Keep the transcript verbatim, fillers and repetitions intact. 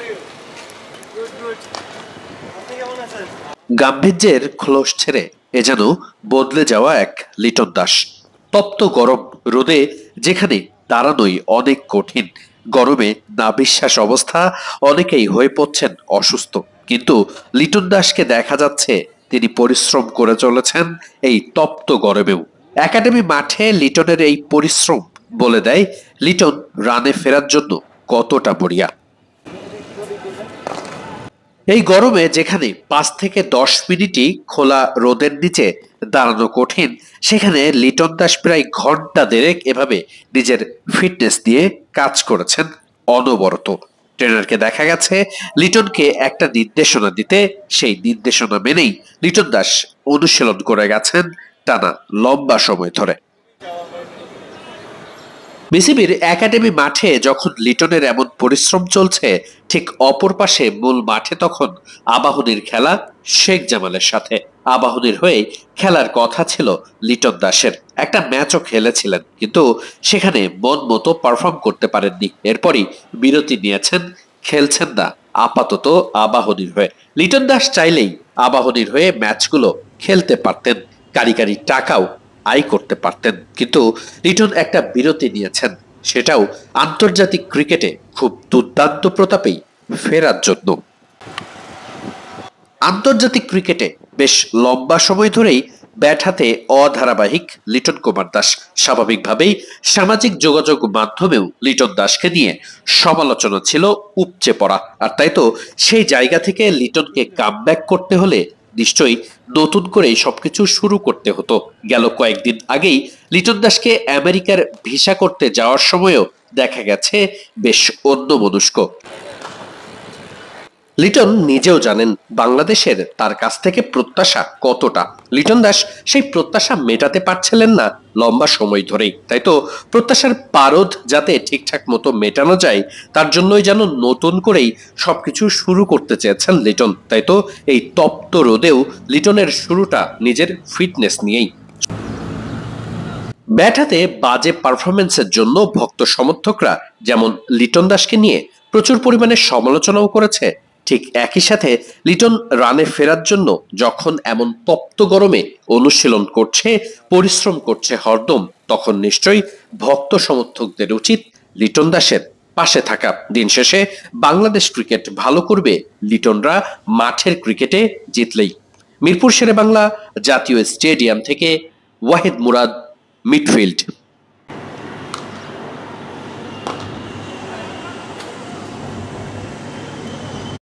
গাম্ভীর্যের খোলস ছেড়ে এ যেন বদলে যাওয়া এক লিটন দাস। তপ্ত গরম রোদে যেখানে দাঁড়ানোই অনেক কঠিন, গরমে নাবিশ্বাস অবস্থা, অনেকেই হয়ে পড়ছেন অসুস্থ, কিন্তু লিটন দাসকে দেখা যাচ্ছে তিনি পরিশ্রম করে চলেছেন এই তপ্ত গরমেও। একাডেমি মাঠে লিটনের এই পরিশ্রম বলে দেয় লিটন রানে ফেরার জন্য কতটা বড়িয়া। এই গরমে যেখানে পাঁচ থেকে দশ মিনিটই খোলা রোদের নিচে দাঁড়ানো কঠিন, সেখানে লিটন দাস প্রায় ঘন্টা দেড়েক এভাবে নিজের ফিটনেস দিয়ে কাজ করেছেন অনবরত। ট্রেনারকে দেখা গেছে লিটনকে একটা নির্দেশনা দিতে, সেই নির্দেশনা মেনেই লিটন দাস অনুশীলন করে গেছেন টানা লম্বা সময় ধরে। বিসিবির একাডেমি মাঠে যখন লিটনের এমন পরিশ্রম চলছে, ঠিক অপর পাশে মূল মাঠে তখন আবাহনীর খেলা শেখ জামালের সাথে। আবাহনীর হয়ে খেলার কথা ছিল লিটন দাসের, একটা ম্যাচও খেলেছিলেন, কিন্তু সেখানে মন মতো পারফর্ম করতে পারেননি। এরপরই বিরতি নিয়েছেন, খেলছেন না আপাতত আবাহনীর হয়ে। লিটন দাস চাইলেই আবাহনীর হয়ে ম্যাচগুলো খেলতে পারতেন, কারি কারি টাকাও আয় করতে পারতেন, কিন্তু লিটন একটা বিরতি নিয়েছেন, সেটাও আন্তর্জাতিক ক্রিকেটে খুব দুর্দান্ত প্রতাপেই ফেরার জন্য। আন্তর্জাতিক ক্রিকেটে বেশ লম্বা সময় ধরেই ব্যাট হাতে অধারাবাহিক লিটন কুমার দাস। স্বাভাবিকভাবেই সামাজিক যোগাযোগ মাধ্যমেও লিটন দাসকে নিয়ে সমালোচনা ছিল উপচে পড়া। আর তাই তো সেই জায়গা থেকে লিটনকে কামব্যাক করতে হলে নিশ্চয়ই নতুন করে সবকিছু শুরু করতে হতো। গেল কয়েকদিন আগেই লিটন দাসকে আমেরিকার ভিসা করতে যাওয়ার সময়ও দেখা গেছে বেশ অন্যমনস্ক। লিটন নিজেও জানেন বাংলাদেশের তার কাছ থেকে প্রত্যাশা কতটা। লিটন দাস সেই প্রত্যাশা মেটাতে পারছিলেন না লম্বা সময় ধরেই। তাই তো প্রত্যাশার পারদ যাতে ঠিকঠাক মতো মেটানো যায়, তার জন্যই যেন নতুন করেই সবকিছু শুরু করতে চেয়েছেন লিটন। তাই তো এই তপ্ত রোদেও লিটনের শুরুটা নিজের ফিটনেস নিয়েই। ব্যাট হাতে বাজে পারফরমেন্সের জন্য ভক্ত সমর্থকরা যেমন লিটন দাসকে নিয়ে প্রচুর পরিমাণে সমালোচনাও করেছে, ঠিক একই সাথে লিটন রানে ফেরার জন্য যখন এমন তপ্ত গরমে অনুশীলন করছে, পরিশ্রম করছে হরদম, তখন নিশ্চয়ই ভক্ত সমর্থকদের উচিত লিটন দাসের পাশে থাকা। দিন শেষে বাংলাদেশ ক্রিকেট ভালো করবে লিটনরা মাঠের ক্রিকেটে জিতলেই। মিরপুর শেরেবাংলা জাতীয় স্টেডিয়াম থেকে ওয়াহিদ মুরাদ, মিডফিল্ড।